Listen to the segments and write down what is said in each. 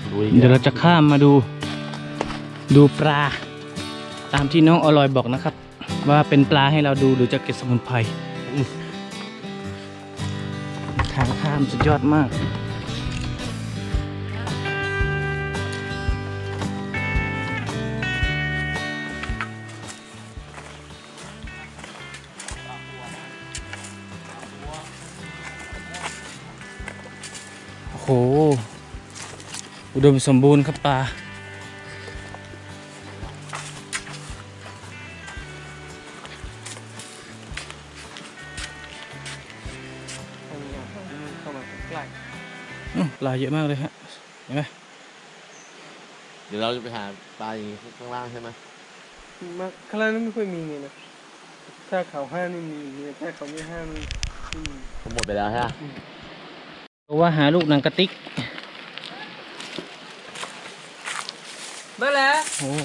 เดี๋ยวเราจะข้ามมาดูปลาตามที่น้องอร่อยบอกนะครับว่าเป็นปลาให้เราดูหรือจะเก็บสมุนไพรทางข้ามสุดยอดมากโอ้โหอุดมสมบูรณ์ครับปลาปลาเยอะมากเลยฮะเห็นไหมเดี๋ยวเราจะไปหาปลาอย่างนี้ข้างล่างใช่ไหมมาข้างล่างนี่ไม่ค่อยมีไงนะถ้าเขาห้านี่มีถ้าเขาไม่ห้ามันหมดไปแล้วใช่ไหมเพราะว่าหาลูกหนังกระติกได้แล้วโอ้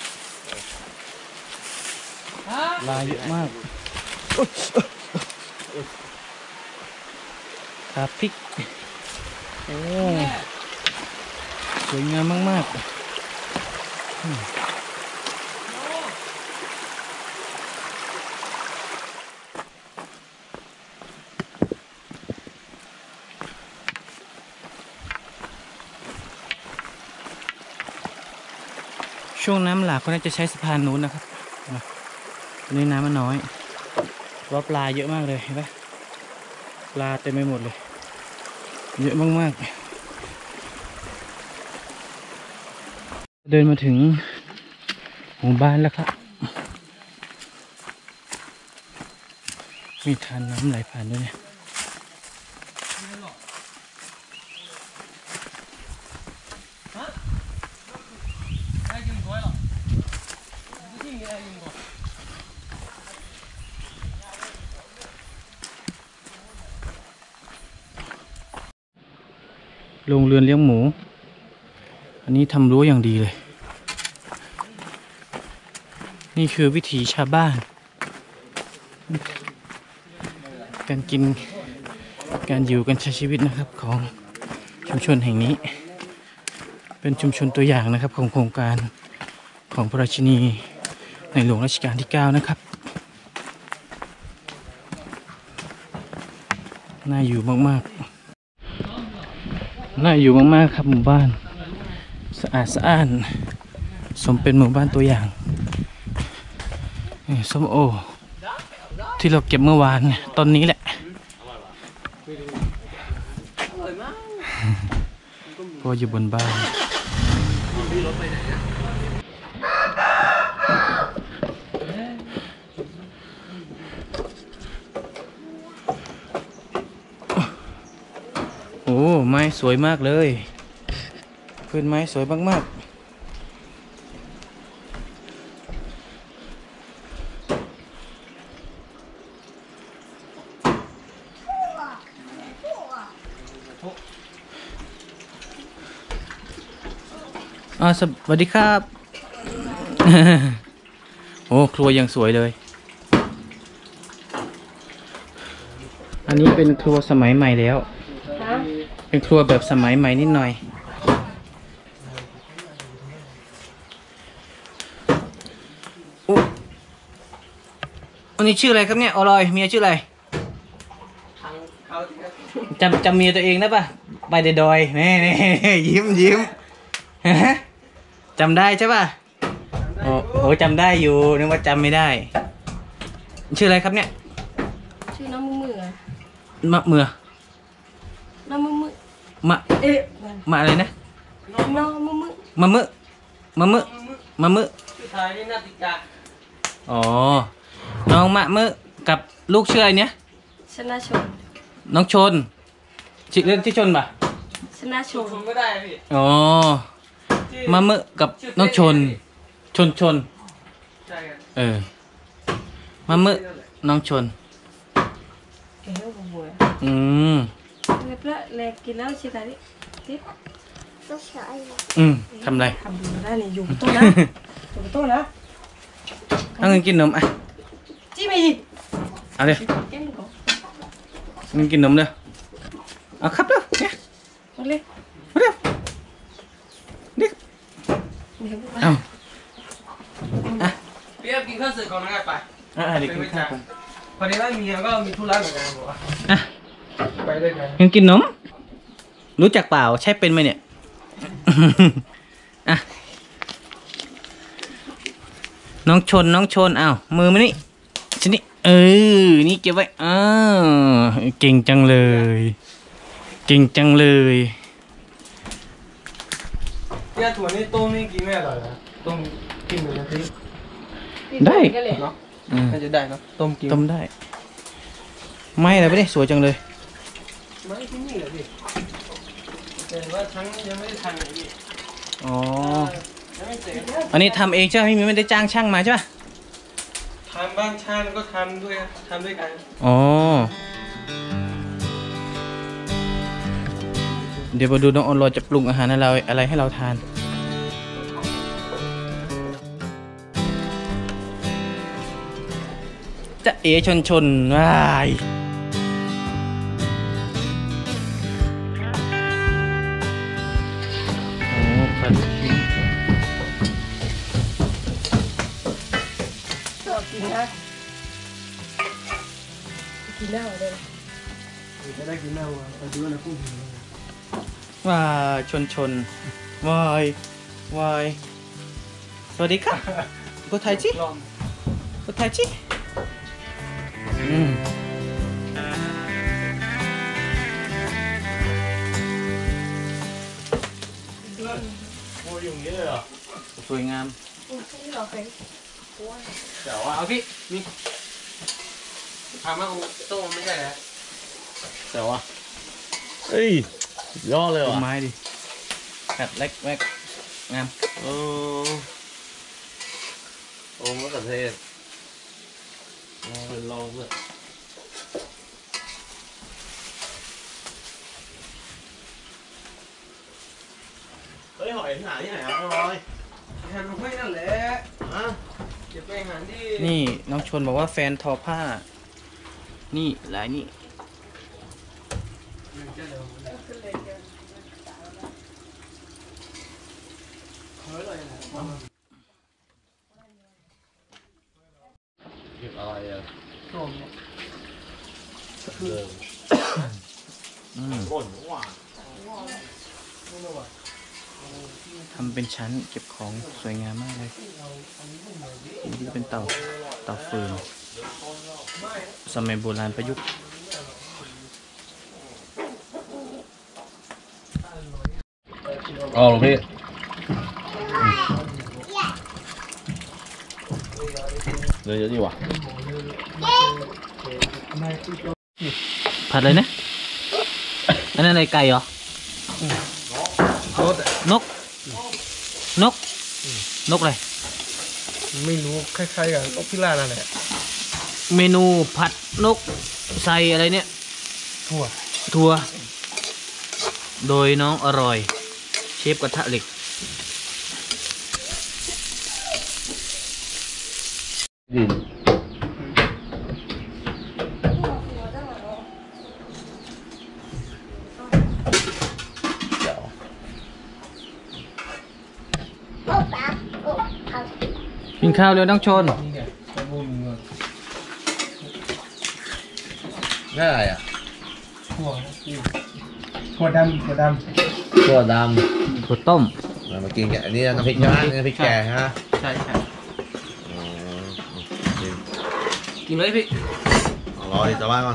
ปลาเยอะมากขาพริกโอ้สวยงามมากๆช่วงน้ำหลากก็น่าจะใช้สะพานนู้นนะครับตอนนี้น้ำมันน้อยเพราะปลาเยอะมากเลยเห็นไหมปลาเต็มไปหมดเลยเยอะมากๆเดินมาถึงหมู่บ้านแล้วครับมีทานน้ำไหลผ่านด้วยเนี่ยโรงเรือนเลี้ยงหมูอันนี้ทำรั้วอย่างดีเลยนี่คือวิถีชาวบ้านการกินการอยู่กันใช้ชีวิตนะครับของชุมชนแห่งนี้เป็นชุมชนตัวอย่างนะครับของโครงการของพระราชินีในหลวงรัชกาลที่ 9นะครับน่าอยู่มากๆน่าอยู่มากๆครับหมู่บ้านสะอาดสะอ้านสมเป็นหมู่บ้านตัวอย่างส้มโอที่เราเก็บเมื่อวานตอนนี้แหละก็อยู่บนบ้านโอ้ไม้สวยมากเลยพื้นไม้สวยมากๆสวัสดีครับ โอ้ครัวยังสวยเลยอันนี้เป็นครัวสมัยใหม่แล้วเป็นครัวแบบสมัยใหม่นิดหน่อยอันนี้ชื่ออะไรครับเนี่ยอร่อยเมียชื่ออะไรจำเมียตัวเองได้ปะไปเดดอยนี่ยิ้มจำได้ใช่ป่ะโอ้จำได้อยู่นึกว่าจำไม่ได้ชื่ออะไรครับเนี่ยชื่อน้ำมือมะเมือน้ำมือมะอะไรนะน้ำมือมะมือชื่อไทยนี่นาติกาอ๋อน้องมะมือกับลูกชื่ออะไรเนี่ยชนะชนน้องชนชื่อเล่นที่ชนป่ะชนะชนก็ได้พี่อ๋อมะมือกับน้องชนใช่กันมะมือน้องชนแกเล่าบัวเลยกินแล้วชิตาดิทิพต้องใช้ทำไรทำดูได้เลยอยู่โต๊ะนะอยู่โต๊ะนะเอาเงินกินนมอ่ะจี้ไปเอาเลยเงินกินนมเลยเอาครับเด้อเนี่ยเอาเลยเด้อเอ้าเปียกกินข้าวเสร็จก่อนนะครับไปเด็กกินข้าวกันพอดีว่ามีก็มีธุระเหมือนกันบอกว่าอ่ะไปด้วยกันยังกินนม รู้จักเปล่าใช่เป็นไหมเนี่ย อ่ะ น้องชนอ้าวมือมานี่ชนิดนี่เก็บไว้เก่งจังเลย เก่งจังเลยเนี่ยถั่วนี่ต้มนี่กินไม่อร่อยนะต้มกินเหมือนกันที่ได้เนาะน่าจะได้เนาะต้มกินต้มได้ ไม่อะไรไม่ได้สวยจังเลยไม่ที่นี่เหรอพี่แต่ว่าทั้งยังไม่ได้ทำเลยพี่อ๋อยังไม่เสร็จอันนี้ทำเองใช่ไหมไม่ได้จ้างช่างมาใช่ปะทำบ้านชาติก็ทำด้วยกันอ๋อ เดี๋ยวมาดูน้องออนรอจะปรุงอาหารอะไรให้เราทานจะเอชนว้ายโอ้ผัดพริกจะได้กินแล้วไปดูนะกุ้งว้าชนวายวายสวัสดีค่ะกูไทยจิลองกูไทยจิโอ้ยอย่างนี้เลยเหรอสวยงามเดี๋ยวว่าเอาพี่นี่ทำมาต้มไม่ใช่เหรอเดี๋ยวว่าเฮ้ยยอดเลยต้นว่ะไม้ดิกัดเล็กแวกงามโอ้มะเขือเทศเป็นลองเลยเฮ้ยหอยหาที่ไหนครับน้องร้อยหันไม่นั่นแหละฮะเดี๋ยวไปหันที่นี่น้องชนบอกว่าแฟนทอผ้า นี่หลายนี่เก็บอะไรอ่ะต้มเดิมบ่นหวานทำเป็นชั้นเก็บของสวยงามมากเลยนี่เป็นเตาฟืนสมัยโบราณประยุกต์อ๋อหลวงพี่เดี๋ยวเยอะดีว่ะผัดเลยนะ อันนั้นอะไรไก่เหรอรสนก นกอะไรไม่รู้คล้ายๆกับนกพิราบนั่นแหละเมนูผัดนกใส่อะไรเนี่ยถั่วโดยน้องอร่อย เชฟกระทะเหล็กดินเดี๋ยวกินข้าวเร็วน้องชนนี่ไงใช้บูมเงินนี่อะไรอ่ะถั่วดำตัวดถั่วต้มำมากินกันอันนี้น้ำพริกใช่ไหมน้ำพริกแกงฮะใช่อ๋อกินเลยพี่รอดิจะว่าก่อน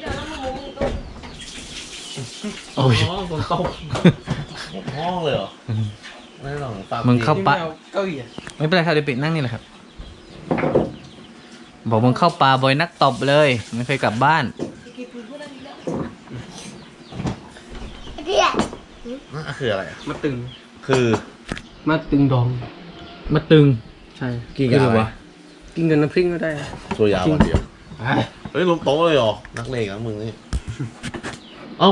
โอ้ยคนต้มหมดห้องเลยเหรอไม่หรอกตามมึงเข้า ปะเก้าอี้อะไม่เป็นไรครับเดี๋ยวปิดนั่งนี่แหละครับ บอกมึงเข้าป่าบ่อยนักตบเลย ไม่เคยกลับบ้านนั่นคืออะไรอ่ะมาตึงคือมาตึงดองมาตึงใช่กี่กาวะกินกับน้ำพริกก็ได้ตัวยาววันเดียวเฮ้ยลงโต๊ะเลยเหรอนักเลงนะมึงนี่เอ้า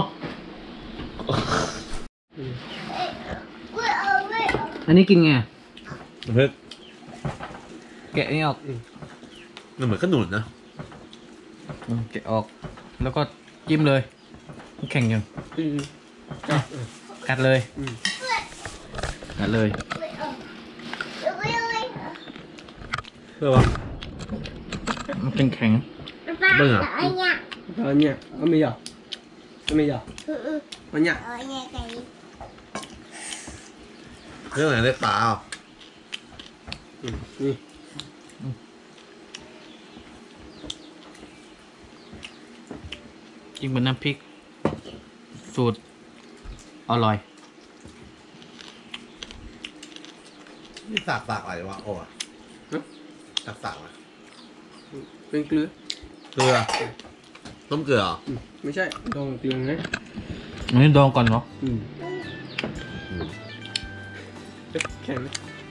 อันนี้กินไงเฮ้ยแกะนี่ออกมันเหมือนขนุนนะแกะออก แล้วก็จิ้มเลยแข็งยังกัดเลย กัดเลยเพื่อวะมันแข็งเบิ่งอ่ะ Banyak. Ambil ya. Ambil ya. Banyak. เรื่องไหนเล็กตาอ่ะ Ni. ๆจริงเป็นน้ำพริก สูตรอร่อยนี่สากอะไรวะโอ้ยสากอะเป็นเกลือเกลือต้มเกลือเหรอไม่ใช่ดองเกลือไงอันนี้ดองก่อนเนาะแข็งไหม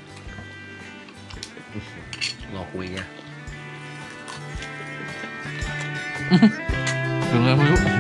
รอคุยไงถึงแล้วไม่รู้